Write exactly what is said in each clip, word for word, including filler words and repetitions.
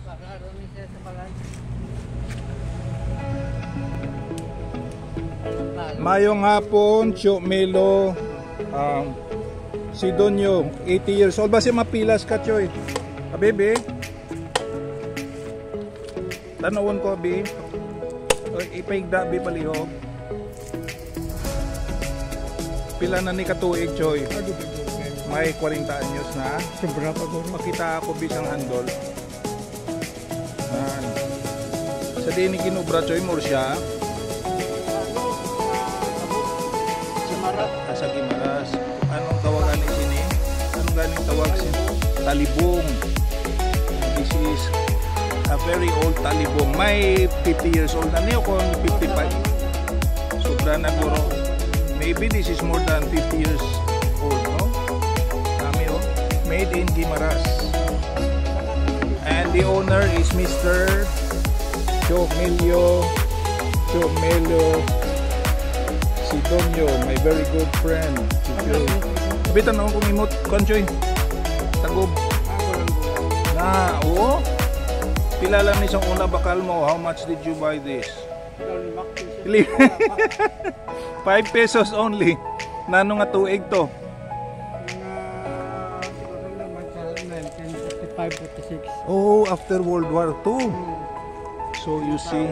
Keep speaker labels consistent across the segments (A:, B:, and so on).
A: Mayong hapon, Tio Melo, um, si Donyo, eighty years old. Basi mapilas ka, Choy? Abebe? Tanawon ko, Abi. Ipaigda, Abi, palihog. Pila na ni katuig, Choy? May forty anyos na.
B: Sobra pa ko.
A: Makita ako bisang handol. Man. Sa di ni kinubra, Choy, more siya. Sa Gimaras. Anong tawagan ni sini? Anong ganing tawag sini? Talibong. This is a very old talibong. May fifty years old na niyo kung fifty-five. Sobra na guro. Maybe this is more than fifty years old, no? Dami, oh. Made in Gimaras. And the owner is Mister Chomelo. Chomelo Sidonyo, my very good friend. Bitan ako kung imot, Conchoy. Tagob. Na, oo. Pila lang isang una bakal mo. How much did you buy this? five pesos only. Nano nga tuig to?
B: nineteen fifty-five fifty-six.
A: Oh, after World War Two. So you see.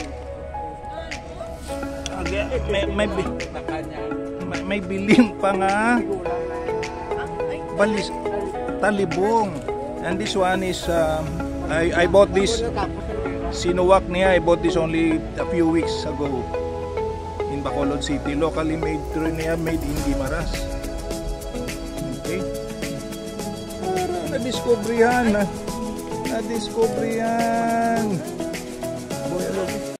A: May, may, may, may biling pa nga balis talibong, and this one is um, I, I bought this sinuwak niya. I bought this only a few weeks ago in Bacolod City. Locally made through niya, made in Gimaras. Okay, na-discover yan na-discover yan